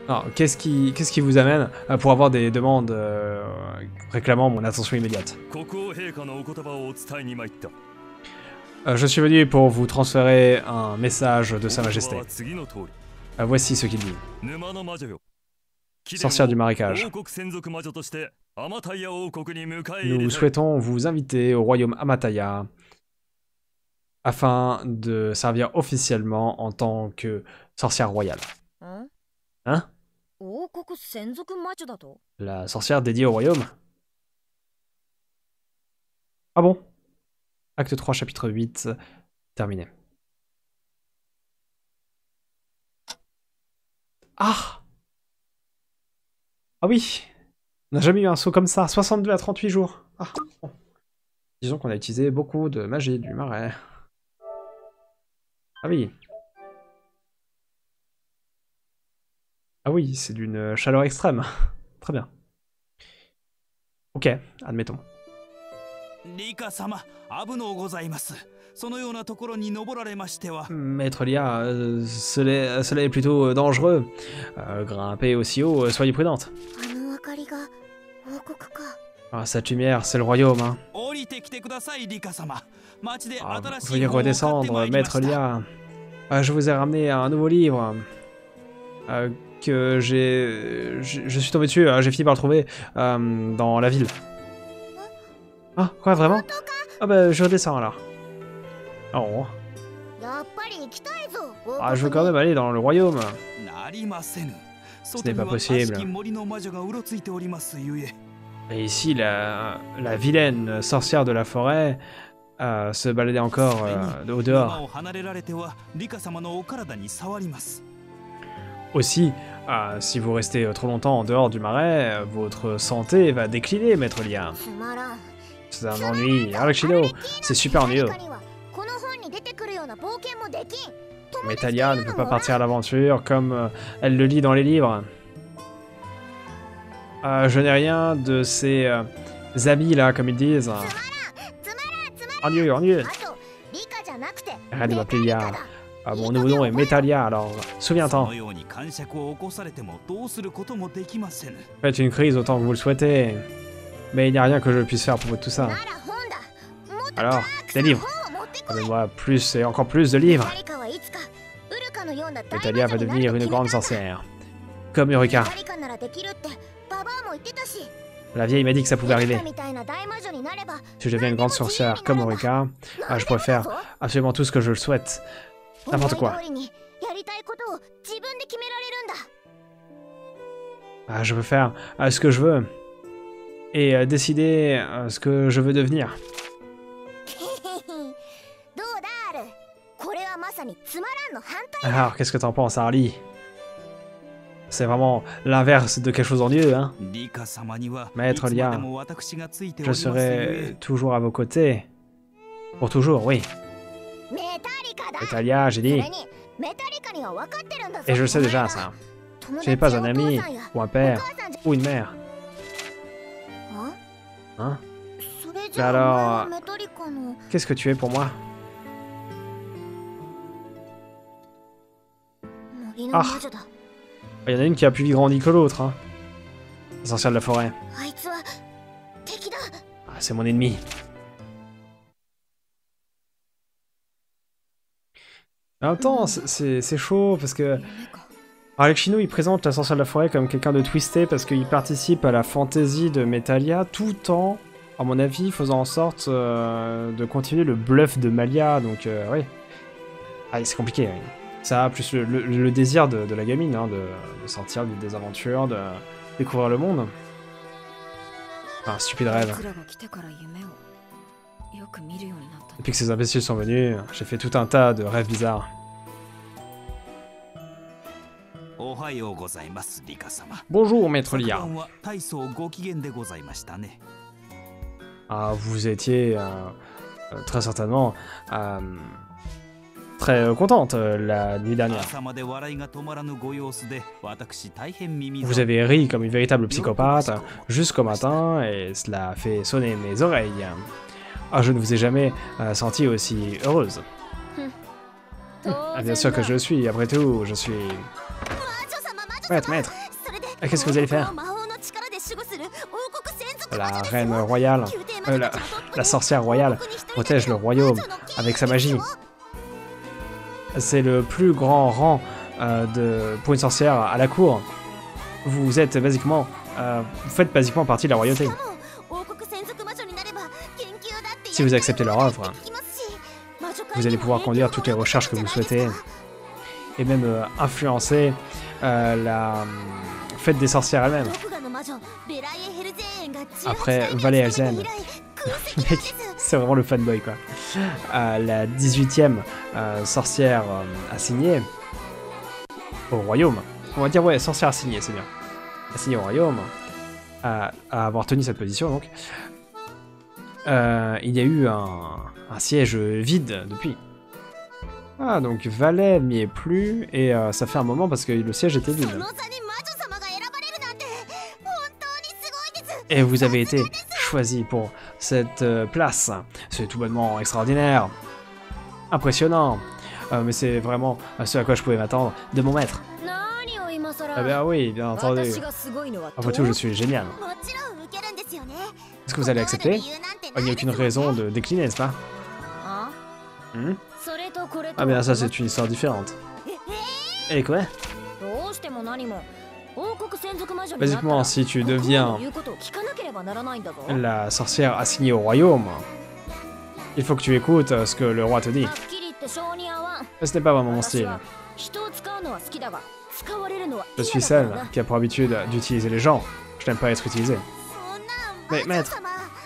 Alors, qu'est-ce qui vous amène pour avoir des demandes réclamant mon attention immédiate? Je suis venu pour vous transférer un message de Sa Majesté. Voici ce qu'il dit. Sorcière du marécage. Nous souhaitons vous inviter au royaume Amataya afin de servir officiellement en tant que sorcière royale. Hein? La sorcière dédiée au royaume? Ah bon? Acte 3, chapitre 8, terminé. Ah! Ah oui! On n'a jamais eu un saut comme ça, 62 à 38 jours. Ah, bon. Disons qu'on a utilisé beaucoup de magie du marais. Ah oui. Ah oui, c'est d'une chaleur extrême. Très bien. Ok, admettons. Maître Lia, cela est plutôt dangereux. Grimper aussi haut, soyez prudente. Ah, cette lumière, c'est le royaume, hein. Ah, veuillez redescendre, Maître Lia. Je vous ai ramené un nouveau livre. Que je suis tombé dessus, j'ai fini par le trouver dans la ville. Ah, quoi, vraiment? Ah bah, je redescends alors. Oh. Ah, je veux quand même aller dans le royaume. Ce n'est pas possible. Et ici, la vilaine sorcière de la forêt se baladait encore au dehors. Aussi, si vous restez trop longtemps en dehors du marais, votre santé va décliner, Maître Lia. C'est un ennui. Arachido, c'est super ennuyeux. Mais Talia ne peut pas partir à l'aventure comme elle le lit dans les livres. Je n'ai rien de ces amis là, comme ils disent. Ennuyeux, ennuyeux. Arrête de m'appeler Lia. Mon nouveau nom est Metalia, alors souviens-t'en. Faites une crise autant que vous le souhaitez. Mais il n'y a rien que je puisse faire pour tout ça. Alors, des livres. Donnez-moi plus et encore plus de livres. Metalia va devenir une grande sorcière. Comme Eureka. La vieille m'a dit que ça pouvait arriver. Si je deviens une grande sorcière comme Eureka, je pourrais faire absolument tout ce que je le souhaite. N'importe quoi. Je veux faire ce que je veux. Et décider ce que je veux devenir. Alors, qu'est-ce que t'en penses, Harley? C'est vraiment l'inverse de quelque chose d'ennuyeux, hein? Maître Lia, je serai toujours à vos côtés. Pour toujours, oui. Metalia, j'ai dit. Et je le sais déjà, ça. Tu n'es pas un ami, ou un père, ou une mère. Hein? Mais alors, qu'est-ce que tu es pour moi? Ah! Il y en a une qui a plus grandi que l'autre, hein. La sorcière de la forêt. C'est mon ennemi. En même temps, c'est chaud, parce que... Alexino, il présente la sorcière de la forêt comme quelqu'un de twisté, parce qu'il participe à la fantaisie de Metalia, tout en, à mon avis, faisant en sorte de continuer le bluff de Malia, donc oui. C'est compliqué, oui. Ça, plus le désir de la gamine, hein, de sortir des aventures, de découvrir le monde. Un stupide rêve. Depuis que ces imbéciles sont venus, j'ai fait tout un tas de rêves bizarres. Bonjour, Maître Lia. Vous étiez très certainement très contente la nuit dernière. Vous avez ri comme une véritable psychopathe jusqu'au matin et cela a fait sonner mes oreilles. Je ne vous ai jamais sentie aussi heureuse. Bien sûr que je le suis, après tout, je suis... Maître, maître. Qu'est-ce que vous allez faire? La reine royale, la sorcière royale, protège le royaume avec sa magie. C'est le plus grand rang pour une sorcière à la cour. Vous êtes basiquement, vous faites basiquement partie de la royauté. Si vous acceptez leur offre, vous allez pouvoir conduire toutes les recherches que vous souhaitez et même influencer la fête des sorcières elle-même. Après Valley Elzen, mec, c'est vraiment le fanboy quoi. La 18e sorcière assignée au royaume. On va dire ouais, sorcière assignée, c'est bien. Assignée au royaume, à avoir tenu cette position donc. Il y a eu un siège vide depuis. Ah, donc Valais n'y est plus, et ça fait un moment parce que le siège était vide. Et vous avez été choisi pour cette place. C'est tout bonnement extraordinaire. Impressionnant. Mais c'est vraiment ce à quoi je pouvais m'attendre de mon maître. Ah ben oui, bien entendu. Après tout, je suis génial. Est-ce que vous allez accepter? Il n'y a aucune raison de décliner, n'est-ce pas? Ah bien ça c'est une histoire différente. Et quoi? Basiquement, si tu deviens la sorcière assignée au royaume, il faut que tu écoutes ce que le roi te dit. Mais ce n'est pas vraiment mon style. Je suis celle qui a pour habitude d'utiliser les gens. Je n'aime pas être utilisé. Mais maître,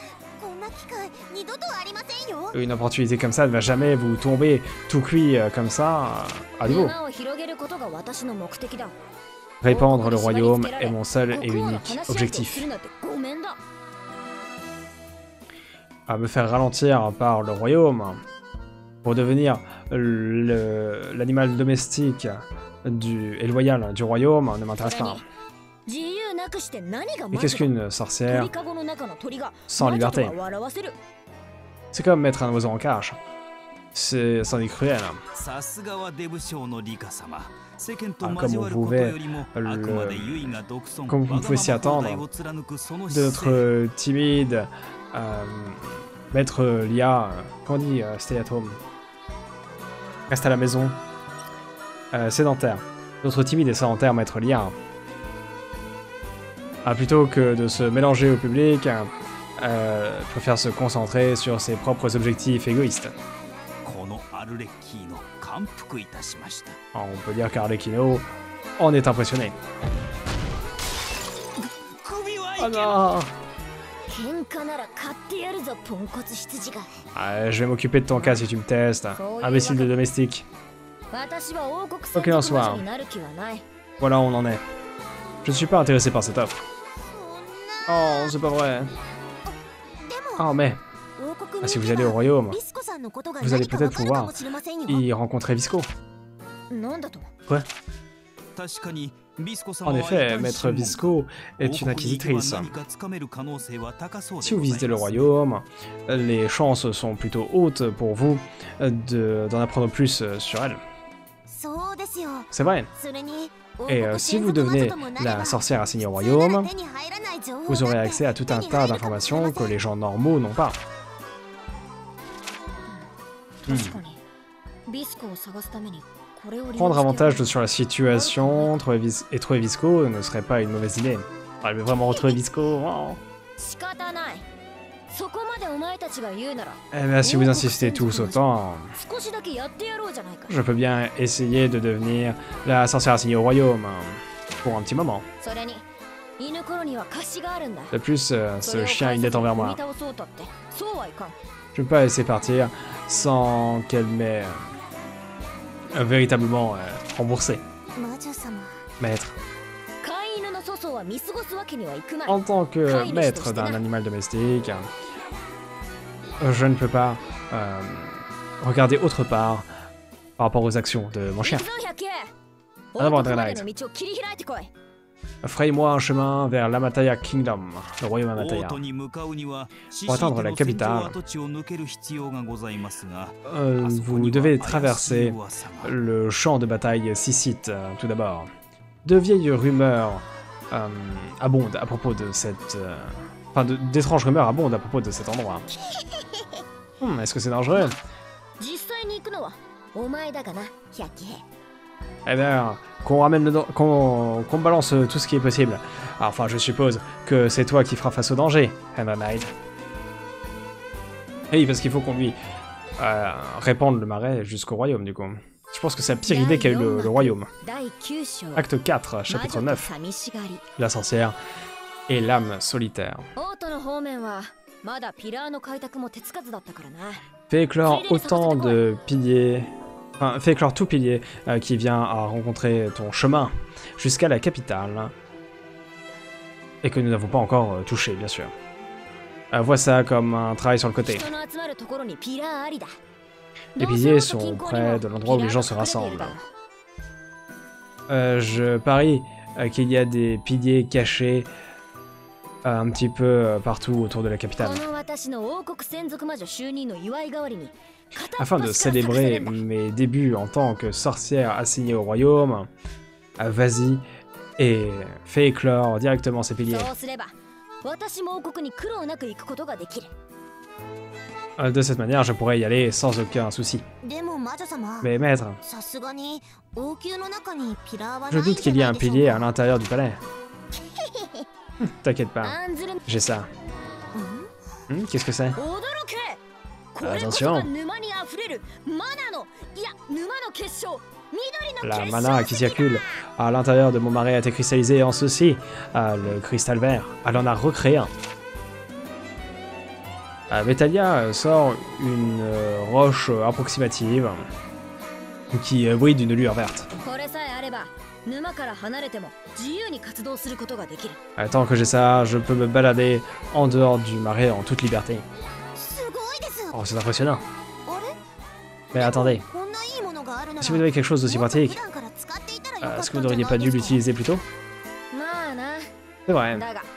une opportunité comme ça ne va jamais vous tomber tout cuit comme ça à nouveau. Répandre le royaume est mon seul et unique objectif. À me faire ralentir par le royaume pour devenir l'animal domestique et loyal du royaume ne m'intéresse pas. Et qu'est-ce qu'une sorcière sans liberté? C'est comme mettre un oiseau en cage. C'en est cruel. Comme vous pouvez s'y attendre, de notre timide maître Lia, comment on dit stay at home, reste à la maison, sédentaire. Notre timide et sédentaire maître Lia, plutôt que de se mélanger au public, préfère se concentrer sur ses propres objectifs égoïstes. On peut dire qu'Arlecchino en est impressionné. Oh non! Je vais m'occuper de ton cas si tu me testes, imbécile de domestique. Quoi qu'il en soit, voilà où on en est. Je ne suis pas intéressé par cette offre. Oh, c'est pas vrai. Oh mais, si vous allez au royaume, vous allez peut-être pouvoir y rencontrer Visco. Quoi? En effet, maître Visco est une inquisitrice. Si vous visitez le royaume, les chances sont plutôt hautes pour vous d'en apprendre plus sur elle. C'est vrai. Et si vous devenez la sorcière assignée au royaume, vous aurez accès à tout un tas d'informations que les gens normaux n'ont pas. Prendre avantage sur la situation et trouver Visco ne serait pas une mauvaise idée. Elle veut vraiment retrouver Visco. Oh. Eh bien, si vous insistez tous autant, je peux bien essayer de devenir la sorcière assignée au royaume pour un petit moment. De plus, ce chien a une dette envers moi. Je ne peux pas laisser partir sans qu'elle m'ait véritablement remboursé. Maître. En tant que maître d'un animal domestique, je ne peux pas regarder autre part par rapport aux actions de mon chien. En avant, Draenei. Fraye-moi un chemin vers l'Amataya Kingdom, le royaume Amataya. Pour atteindre la capitale, vous devez traverser le champ de bataille Sissit tout d'abord. De vieilles rumeurs abondent à propos de cette... Enfin, d'étranges rumeurs abondent à propos de cet endroit. Est-ce que c'est dangereux? Eh bien, qu'on ramène qu'on balance tout ce qui est possible. Enfin, je suppose que c'est toi qui feras face au danger, Hammer Knight. Oui, parce qu'il faut qu'on lui répande le marais jusqu'au royaume, du coup. Je pense que c'est la pire idée qu'a eu le royaume. Acte 4, chapitre 9. La sorcière et l'âme solitaire. Fais éclore autant de piliers... Enfin, fais éclore tout pilier qui vient à rencontrer ton chemin jusqu'à la capitale. Et que nous n'avons pas encore touché, bien sûr. Vois ça comme un travail sur le côté. Les piliers sont près de l'endroit où les gens se rassemblent. Je parie qu'il y a des piliers cachés un petit peu partout autour de la capitale. Afin de célébrer mes débuts en tant que sorcière assignée au royaume, vas-y et fais éclore directement ces piliers. De cette manière, je pourrais y aller sans aucun souci. Mais maître, je doute qu'il y ait un pilier à l'intérieur du palais. T'inquiète pas, j'ai ça. Qu'est-ce que c'est? Attention. La mana qui circule à l'intérieur de mon marais a été cristallisée en ceci. Le cristal vert. Elle en a recréé un. Metalia sort une roche approximative qui brille d'une lueur verte. Tant que j'ai ça, je peux me balader en dehors du marais en toute liberté. Oh, c'est impressionnant. Mais attendez, si vous avez quelque chose d'aussi pratique, est-ce que vous n'auriez pas dû l'utiliser plus tôt? C'est vrai.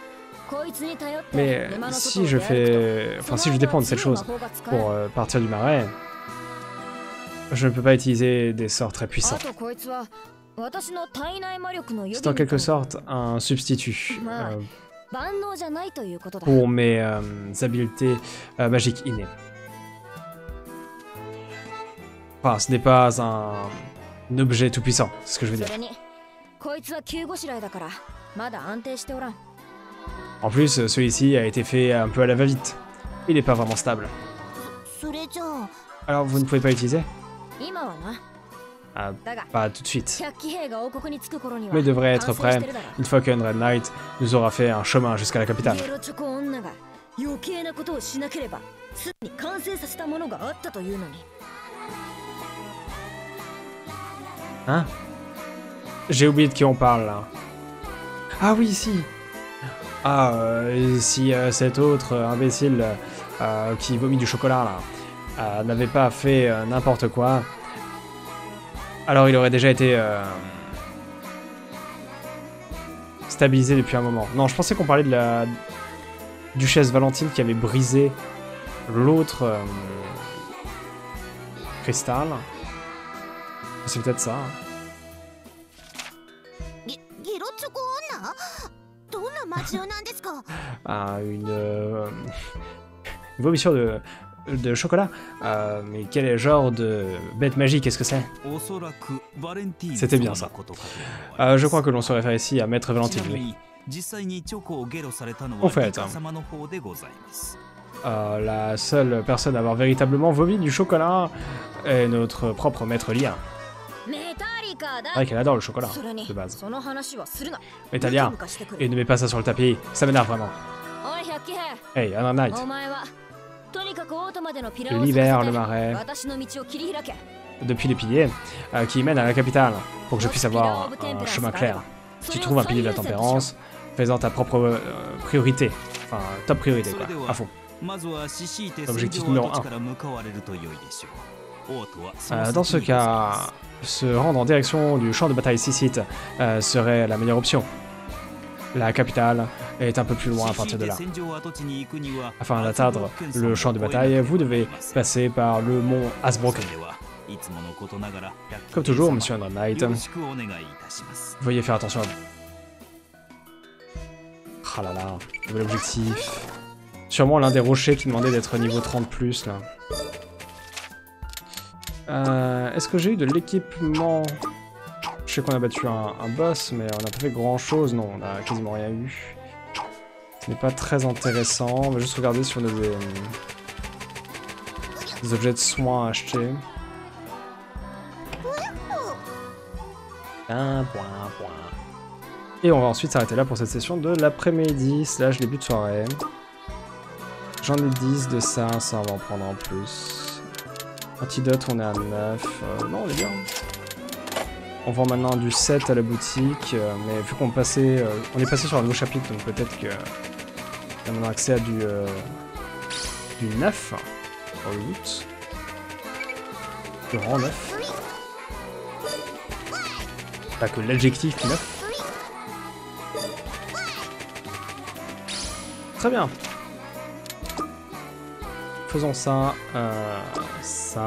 Mais si je fais... Enfin, si je dépends de cette chose pour partir du marais, je ne peux pas utiliser des sorts très puissants. C'est en quelque sorte un substitut pour mes habiletés magiques innées. Enfin, ce n'est pas un objet tout puissant, c'est ce que je veux dire. En plus, celui-ci a été fait un peu à la va-vite. Il n'est pas vraiment stable. Alors, vous ne pouvez pas l'utiliser? Pas tout de suite. Mais il devrait être prêt une fois que Red Knight nous aura fait un chemin jusqu'à la capitale. Hein? J'ai oublié de qui on parle là. Ah oui, si. Si cet autre imbécile qui vomit du chocolat là n'avait pas fait n'importe quoi, alors il aurait déjà été stabilisé depuis un moment. Non, je pensais qu'on parlait de la duchesse Valentine qui avait brisé l'autre cristal. C'est peut-être ça. Une vomiture de chocolat. Mais quel genre de bête magique est-ce que c'est? C'était bien ça. Je crois que l'on se réfère ici à Maître Valentine. Oui. En fait, la seule personne à avoir véritablement vomi du chocolat est notre propre Maître Lia. Ah, qu'elle adore le chocolat, de base. Metalia, et ne mets pas ça sur le tapis, ça m'énerve vraiment. Hey, Hammer Knight. Libère le marais depuis les piliers qui mènent à la capitale pour que je puisse avoir un chemin clair. Si tu trouves un pilier de la tempérance, fais-en ta propre priorité. Enfin, top priorité quoi, à fond. Objectif numéro 1. Dans ce cas, se rendre en direction du champ de bataille Sissit serait la meilleure option. La capitale est un peu plus loin à partir de là. Afin d'atteindre le champ de bataille, vous devez passer par le mont Asbroken. Comme toujours, monsieur Andrew Knight. Veuillez faire attention à vous. Ah là là, nouvel objectif. Sûrement l'un des rochers qui demandait d'être niveau 30+, là. Est-ce que j'ai eu de l'équipement? Je sais qu'on a battu un boss, mais on n'a pas fait grand-chose. Non, on a quasiment rien eu. Ce n'est pas très intéressant. On va juste regarder si on a des objets de soins à acheter. Et on va ensuite s'arrêter là pour cette session de l'après-midi / début de soirée. J'en ai 10 de ça on va en prendre en plus. Antidote, on est à 9. Non, on est bien. On vend maintenant du 7 à la boutique, mais vu qu'on passait, on est passé sur un nouveau chapitre, donc peut-être que on a maintenant accès à du 9. Oh, le doute. Du rang 9. Pas que l'adjectif 9. Très bien. Faisons ça, ça.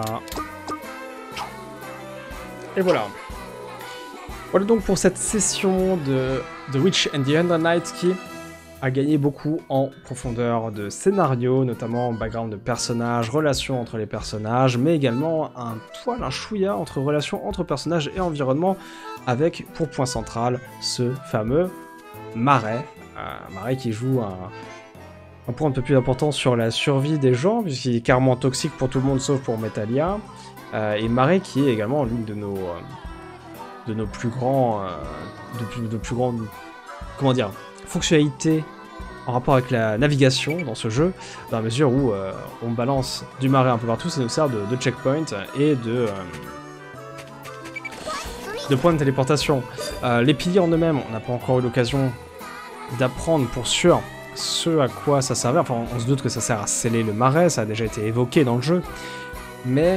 Et voilà. Voilà donc pour cette session de The Witch and the Under Night qui a gagné beaucoup en profondeur de scénario, notamment background de personnages, relations entre les personnages, mais également un chouïa entre relations entre personnages et environnement, avec pour point central ce fameux marais. Marais qui joue un point un peu plus important sur la survie des gens, puisqu'il est carrément toxique pour tout le monde sauf pour Metalia, et Marais qui est également l'une de nos plus grandes comment dire, fonctionnalités en rapport avec la navigation dans ce jeu, dans la mesure où on balance du marais un peu partout, ça nous sert de checkpoint et de points de téléportation. Les piliers en eux-mêmes, on n'a pas encore eu l'occasion d'apprendre pour sûr ce à quoi ça servait. Enfin, on se doute que ça sert à sceller le marais, ça a déjà été évoqué dans le jeu, mais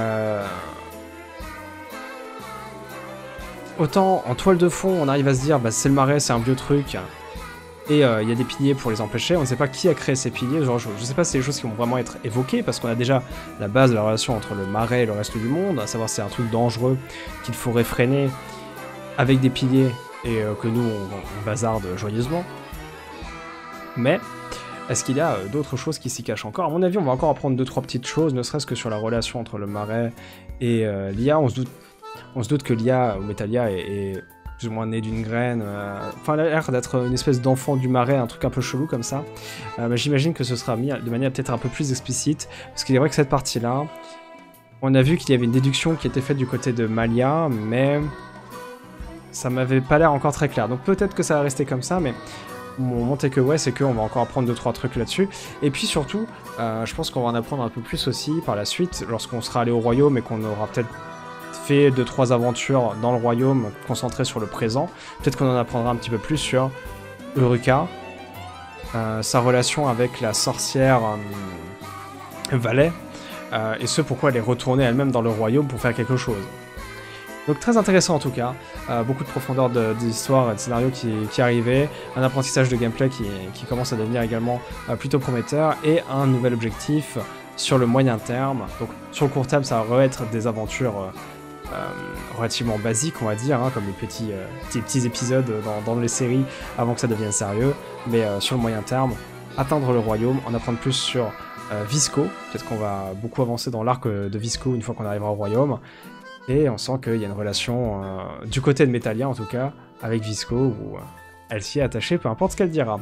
autant en toile de fond on arrive à se dire bah c'est le marais, c'est un vieux truc et il y a des piliers pour les empêcher. On ne sait pas qui a créé ces piliers, genre, je sais pas si c'est des choses qui vont vraiment être évoquées, parce qu'on a déjà la base de la relation entre le marais et le reste du monde, à savoir c'est un truc dangereux qu'il faut réfréner avec des piliers et que nous on bazarde joyeusement. Mais est-ce qu'il y a d'autres choses qui s'y cachent encore? À mon avis, on va encore apprendre 2-3 petites choses, ne serait-ce que sur la relation entre le marais et l'IA. On se doute que l'IA, ou Metalia, est plus ou moins née d'une graine. Enfin, elle a l'air d'être une espèce d'enfant du marais, un truc un peu chelou comme ça. Mais j'imagine que ce sera mis de manière peut-être un peu plus explicite, parce qu'il est vrai que cette partie-là, on a vu qu'il y avait une déduction qui était faite du côté de Malia, mais ça m'avait pas l'air encore très clair. Donc peut-être que ça va rester comme ça, mais mon takeaway, c'est qu'on va encore apprendre 2-3 trucs là-dessus. Et puis surtout, je pense qu'on va en apprendre un peu plus aussi par la suite, lorsqu'on sera allé au royaume et qu'on aura peut-être fait 2-3 aventures dans le royaume concentrées sur le présent. Peut-être qu'on en apprendra un petit peu plus sur Uruka, sa relation avec la sorcière Valet, et ce pourquoi elle est retournée elle-même dans le royaume pour faire quelque chose. Donc très intéressant en tout cas, beaucoup de profondeur d'histoire et de scénario qui arrivait, un apprentissage de gameplay qui commence à devenir également plutôt prometteur, et un nouvel objectif sur le moyen terme. Donc sur le court terme ça va être des aventures relativement basiques on va dire, hein, comme les petits épisodes dans les séries avant que ça devienne sérieux, mais sur le moyen terme, atteindre le royaume, en apprendre plus sur Visco, peut-être qu'on va beaucoup avancer dans l'arc de Visco une fois qu'on arrivera au royaume. Et on sent qu'il y a une relation, du côté de Metalia en tout cas, avec Visco, où elle s'y est attachée, peu importe ce qu'elle dira.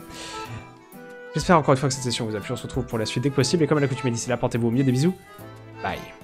J'espère encore une fois que cette session vous a plu, on se retrouve pour la suite dès que possible, et comme à l'accoutumée d'ici là, portez-vous au mieux, des bisous, bye.